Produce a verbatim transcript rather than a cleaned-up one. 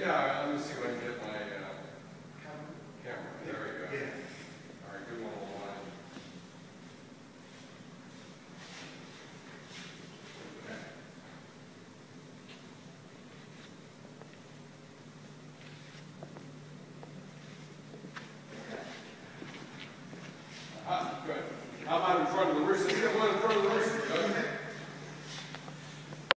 Yeah, let me see if I can get my uh, camera. There we go. Yeah. All right, good one, one. Ah, good. How about in front of the rooster? Let's get one in front of the rooster.